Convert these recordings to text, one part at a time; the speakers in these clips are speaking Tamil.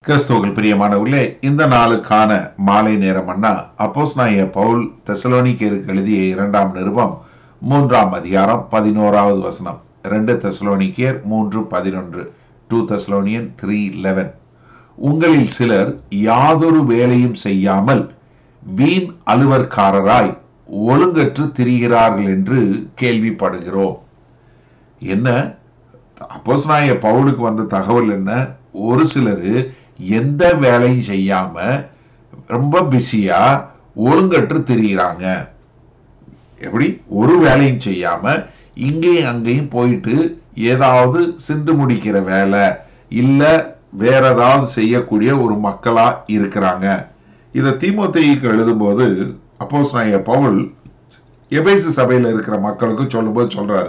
கிறிஸ்துவுக்குள் பிரியமானவர்களே, இந்த நாளுக்கான மாலை நேரம் அண்ணா அப்போஸ்தலனாகிய பவுல் தெசலோனிக்கேயருக்கு எழுதிய 2ஆம் நிருபம் 3ஆம் அதிகாரம் 11வது வசனம். 2 தெசலோனிக்கேயர் 3:11. 2 Thessalonians 3:11. உங்களில் சிலர் யாதொரு வேலையும் செய்யாமல் வீண் அலுவற்காரராய் ஒழுங்கற்று திரிகிறார்கள் என்று கேள்விப்படுகிறோம். என்ன அப்போஸ்தலனாகிய பவுலுக்கு வந்த தகவல் என்ன? ஒரு சிலர் எந்த வேலையும் செய்யாம ரொம்ப பிஸியா ஒழுங்கற்று திரிகிறாங்க. எப்படி? ஒரு வேலையும் செய்யாம இங்கேயும் அங்கேயும் போயிட்டு ஏதாவது சிந்து முடிக்கிற வேலை இல்ல வேற ஏதாவது செய்யக்கூடிய ஒரு மக்களா இருக்கிறாங்க. இத தீமோத்தேயுக்கு எழுதும்போது அப்போஸ்தலனாகிய பவுல் எபேசு சபையில இருக்கிற மக்களுக்கு சொல்லும்போது சொல்றாரு.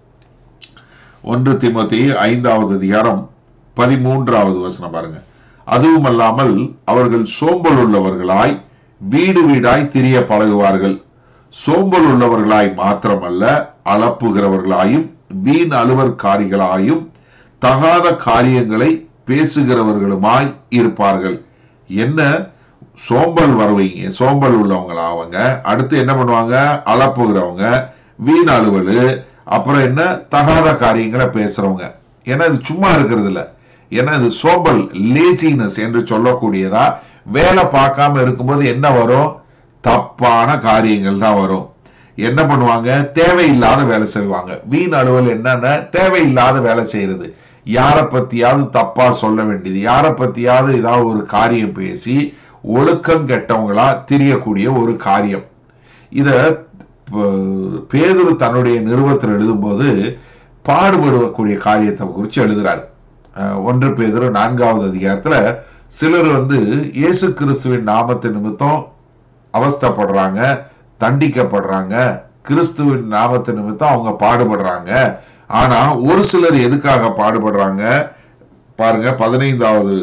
1 தீமோத்தேயு 5வது அதிகாரம் 13வது வசனம் பாருங்க. அதுவும் அல்லாமல் அவர்கள் சோம்பல் உள்ளவர்களாய் வீடு வீடாய் திரிய பழகுவார்கள். சோம்பல் உள்ளவர்களாய் மாத்திரமல்ல, அளப்புகிறவர்களாயும் வீண் அலுவற்காரிகளாயும் தகாத காரியங்களை பேசுகிறவர்களுமாய் இருப்பார்கள். என்ன சோம்பல் வருவீங்க? சோம்பல் உள்ளவங்களா அவங்க? அடுத்து என்ன பண்ணுவாங்க? அளப்புகிறவங்க, வீண் அலுவல், அப்புறம் என்ன தகாத காரியங்களை பேசுறவங்க. ஏன்னா இது சும்மா இருக்கிறது இல்ல. ஏன்னா இது சோம்பல், லேசினஸ் என்று சொல்லக்கூடியதா. வேலை பார்க்காம இருக்கும்போது என்ன வரும்? தப்பான காரியங்கள் தான் வரும். என்ன பண்ணுவாங்க? தேவையில்லாத வேலை செய்வாங்க. வீண் அலுவல் என்னன்னா தேவையில்லாத வேலை செய்யறது. யாரை பத்தியாவது தப்பா சொல்ல வேண்டியது, யாரை பத்தியாவது ஏதாவது ஒரு காரியம் பேசி ஒழுக்கம் கெட்டவங்களா தெரியக்கூடிய ஒரு காரியம். இத பேதுரு தன்னுடைய நிருபத்தில் எழுதும்போது பாடுபடக்கூடிய காரியத்தை குறித்து எழுதுறாரு. 1 பேதுரு 4வது அதிகாரத்துல சிலர் இயேசு கிறிஸ்துவின் நாமத்து நிமித்தம் அவஸ்தைப்படுறாங்க, தண்டிக்கப்படுறாங்க. கிறிஸ்துவின் நாமத்து நிமித்தம் அவங்க பாடுபடுறாங்க. ஆனா ஒரு சிலர் எதுக்காக பாடுபடுறாங்க பாருங்க. 15வது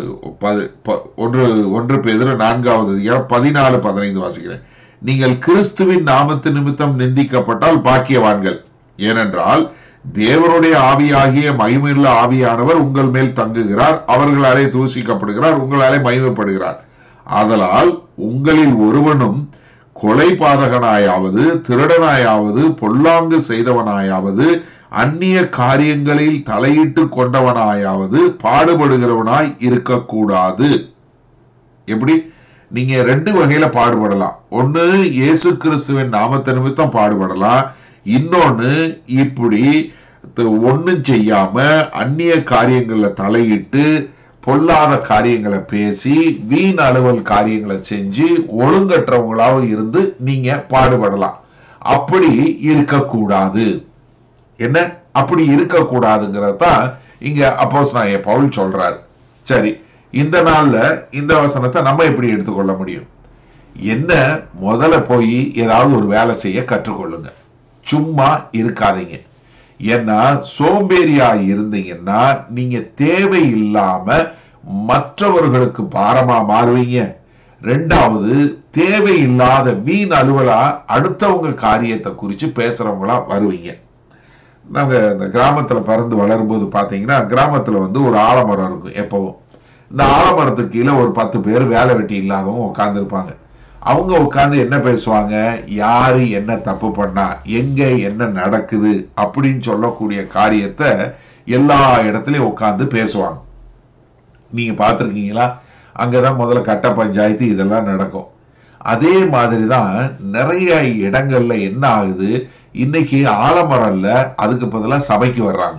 1 பேதுரு 4வது அதிகாரம் 14-15 வாசிக்கிறேன். நீங்கள் கிறிஸ்துவின் நாமத்து நிமித்தம் நிந்திக்கப்பட்டால் பாக்கியவான்கள். ஏனென்றால் தேவனுடைய ஆவியாகிய மகிமையுள்ள ஆவியானவர் உங்கள் மேல் தங்குகிறார், அவர்களாலே தூசிக்கப்படுகிறார், உங்களாலே மகிமைப்படுகிறார். ஆதலால் உங்களில் ஒருவனும் கொலைபாதகனாயாவது, திருடனாயாவது, பொல்லாங்கு செய்தவனாயாவது, அந்நிய காரியங்களில் தலையிட்டு கொண்டவனாயாவது பாடுபடுகிறவனாய் இருக்கக்கூடாது. எப்படி? நீங்க 2 வகையில பாடுபடலாம். ஒண்ணு இயேசு கிறிஸ்துவின் நாமத்தை நிமித்தம் பாடுபடலாம். இன்னொன்னு இப்படி ஒண்ணும் செய்யாம அந்நிய காரியங்கள்ல தலையிட்டு பொல்லாத காரியங்களை பேசி வீண் அலுவல் காரியங்களை செஞ்சு ஒழுங்கற்றவங்களாவும் இருந்து நீங்க பாடுபடலாம். அப்படி இருக்கக்கூடாது. என்ன அப்படி இருக்கக்கூடாதுங்கிறதான் இங்க அப்போஸ்தலனாகிய பவுல் சொல்றாரு. சரி, இந்த நாள்ல இந்த வசனத்தை நம்ம எப்படி எடுத்துக்கொள்ள முடியும்? என்ன, முதல்ல போய் ஏதாவது ஒரு வேலை செய்ய கற்றுக்கொள்ளுங்க. சும்மா இருக்காதீங்க. ஏன்னா சோம்பேறியா இருந்தீங்கன்னா நீங்க தேவையில்லாம மற்றவர்களுக்கு பாரமா மாறுவீங்க. 2வது, தேவையில்லாத வீண் அலுவலா அடுத்தவங்க காரியத்தை குறிச்சு பேசுறவங்களா வருவீங்க. நாங்க இந்த கிராமத்துல பிறந்து வளரும்போது பாத்தீங்கன்னா கிராமத்துல ஒரு ஆலமரம் இருக்கும். எப்பவும் இந்த ஆலமரத்துக்கு கீழே ஒரு 10 பேர் வேலை வெட்டி இல்லாதவங்க உட்கார்ந்து இருப்பாங்க. அவங்க உட்கார்ந்து என்ன பேசுவாங்க? யாரு என்ன தப்பு பண்ணா, எங்க என்ன நடக்குது அப்படின்னு சொல்லக்கூடிய காரியத்தை எல்லா இடத்துலயும் உட்கார்ந்து பேசுவாங்க. நீங்க பார்த்திருக்கீங்களா? அங்கதான் முதல்ல கட்ட பஞ்சாயத்து இதெல்லாம் நடக்கும். அதே மாதிரிதான் நிறைய இடங்கள்ல என்ன ஆகுது, இன்னைக்கு ஆலமரம் இல்ல, அதுக்கு பதிலா சபைக்கு வர்றாங்க.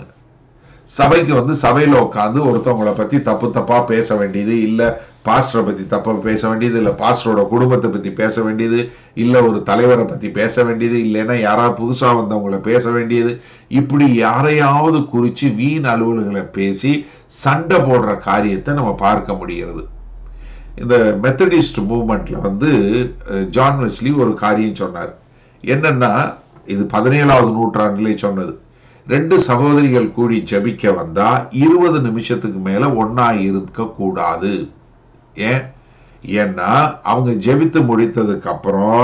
சபைக்கு சபையில உட்காந்து ஒருத்தவங்களை பத்தி தப்பு தப்பா பேச வேண்டியது, இல்ல பாஸ்டரை பத்தி தப்பா பேச வேண்டியது, இல்ல பாஸ்டரோட குடும்பத்தை பத்தி பேச வேண்டியது, இல்ல ஒரு தலைவரை பத்தி பேச வேண்டியது, இல்லைன்னா யாராவது புதுசா வந்தவங்களை பேச வேண்டியது, இப்படி யாரையாவது குறிச்சு வீண் அலுவல்களை பேசி சண்டை போடுற காரியத்தை நம்ம பார்க்க முடிகிறது. இந்த மெத்தடிஸ்ட் மூவ்மெண்ட்ல ஜான் வெஸ்லி ஒரு காரியம் சொன்னார். என்னன்னா, இது 17வது நூற்றாண்டிலே சொன்னது. 2 சகோதரிகள் கூடி ஜெபிக்க வந்தா 20 நிமிஷத்துக்கு மேல ஒன்னா இருக்க கூடாது. ஏன்னா அவங்க ஜெபித்து முடித்ததுக்கு அப்புறம்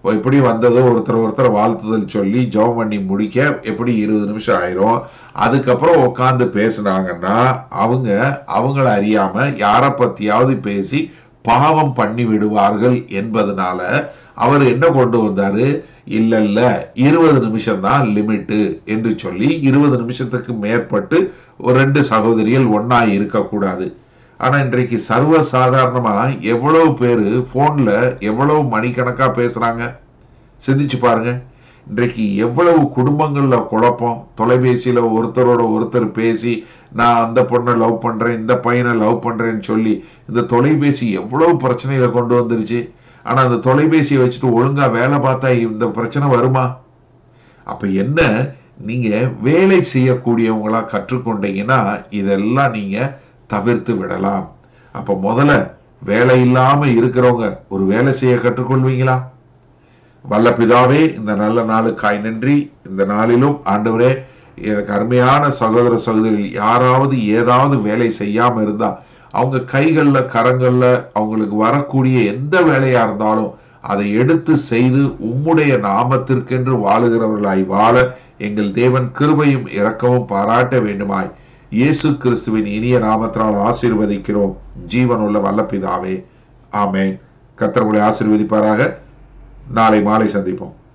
எப்படி வந்ததோ ஒருத்தர் வாழ்த்துதல் சொல்லி ஜெபம் பண்ணி முடிக்க எப்படி 20 நிமிஷம் ஆயிரும். அதுக்கப்புறம் உட்காந்து பேசுனாங்கன்னா அவங்கள அறியாம யாரை பத்தியாவது பேசி பாவம் பண்ணி விடுவார்கள் என்பதனால அவர் என்ன கொண்டு வந்தாரு, இல்ல 20 நிமிஷம் தான் லிமிட்டு என்று சொல்லி 20 நிமிஷத்துக்கு மேற்பட்டு ஒரு 2 சகோதரிகள் ஒன்னா இருக்கக்கூடாது. ஆனா இன்றைக்கு சர்வ சாதாரணமா எவ்வளவு பேரு போன்ல எவ்வளவு மணிக்கணக்கா பேசுறாங்க, சிந்திச்சு பாருங்க. இன்றைக்கு எவ்வளவு குடும்பங்கள்ல குழப்பம், தொலைபேசியில ஒருத்தரோட ஒருத்தர் பேசி நான் அந்த பொண்ணை லவ் பண்றேன், இந்த பையனை லவ் பண்றேன்னு சொல்லி இந்த தொலைபேசி எவ்வளவு பிரச்சனைகளை கொண்டு வந்துருச்சு. ஆனா அந்த தொலைபேசியை வச்சுட்டு ஒழுங்கா வேலை பார்த்தா இந்த பிரச்சனை வருமா? அப்ப என்ன, நீங்க வேலை செய்யக்கூடியவங்களா கற்றுக்கொண்டீங்கன்னா இதெல்லாம் நீங்க தவிர்த்து விடலாம். அப்ப முதல்ல வேலை இல்லாம இருக்கிறவங்க ஒரு வேலை செய்ய கற்றுக்கொள்வீங்களா? வல்ல பிதாவே, இந்த நல்ல நாளுக்காய் நன்றி. இந்த நாளிலும் ஆண்டவரே, எனக்கு அருமையான சகோதர சகோதரி யாராவது ஏதாவது வேலை செய்யாம இருந்தா அவங்க கைகள்ல கரங்கள்ல அவங்களுக்கு வரக்கூடிய எந்த வேலையா இருந்தாலும் அதை எடுத்து செய்து உம்முடைய நாமத்திற்கென்று வாழுகிறவர்களாய் வாழ எங்கள் தேவன் கிருபையும் இரக்கமும் பாராட்ட வேண்டுமாய் இயேசு கிறிஸ்துவின் இனிய நாமத்தினால் ஆசீர்வதிக்கிறோம் ஜீவனுள்ள வல்ல பிதாவே, ஆமென். கர்த்தர் உங்களை ஆசீர்வதிப்பாராக. நாளை மாலை சந்திப்போம்.